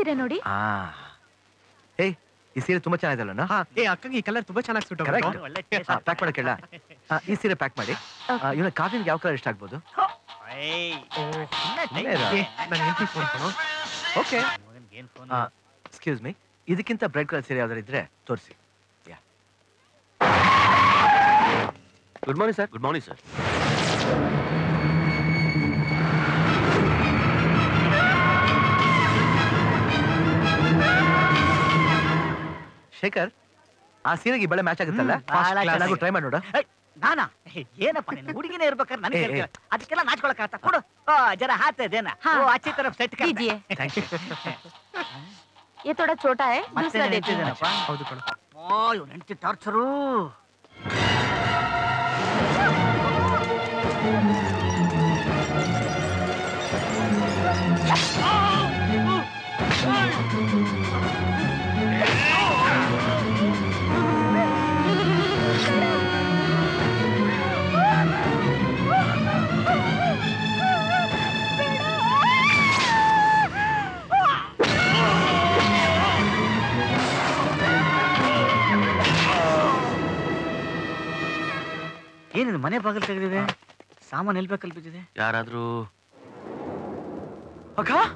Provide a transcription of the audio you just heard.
ಸೀರೆ ನೋಡಿ. ಏಯ್ ಈ ಸೀರೆ ತುಂಬಾ ಚೆನ್ನಾಗಿದಲ್ಲ. ಅಕ್ಕಂಗೆ ಈ ಕಲರ್ ತುಂಬಾ ಚೆನ್ನಾಗಿ ಸೂಟ್ ಪ್ಯಾಕ್ ಮಾಡಕ್ಕೆ ಹೇಳ. ಈ ಸೀರೆ ಪ್ಯಾಕ್ ಮಾಡಿ. ಇವನ ಕಾಫಿಗೆ ಯಾವ ಕಲರ್ ಇಷ್ಟ ಆಗ್ಬೋದು? ಓಕೆ ಎಕ್ಸ್ಕ್ಯೂಸ್ ಮೀ, ಇದಕ್ಕಿಂತ ಬ್ರೈಟ್ ಕಲರ್ ಸೀರೆ ಯಾವ್ದಾರು ಇದ್ರೆ ತೋರಿಸಿ. Good morning sir. Good morning sir. Shekhar, ಆ ಸೀರೆಗೆ ಬಳೆ ಮ್ಯಾಚ್ ಆಗುತ್ತಲ್ಲ, ಟ್ರೈ ಮಾಡಿ ನೋಡ. ನಾನಾ ಏನಪ್ಪ ನೀನು ಹುಡುಗಿನೇ ಇರ್ಬೇಕಾದ್ರೆ ನನಗೆ ಅದಕ್ಕೆಲ್ಲ ನಾಚ್ಕೊಳಕ್ ಆತ ಕೊಡು. ಜರ ಹಾತದೇನ अच्छी तरफ सेट कर दीजिए. ये थोड़ा छोटा है, दूसरा देखिए. ಹೌದು ಕಣ. ಇವ್ ನೆಂಟಿ ಟಾರ್ಚರು. ಏನಿದು ಮನೆ ಬಾಗಿಲು ತೆಗೆದಿದೆ, ಸಾಮಾನು ಎಲ್ಲಿ ಬೇಕಲ್ಲಿ ಬಿದ್ದಿದೆ? ಯಾರಾದ್ರೂ ಅಕ್ಕ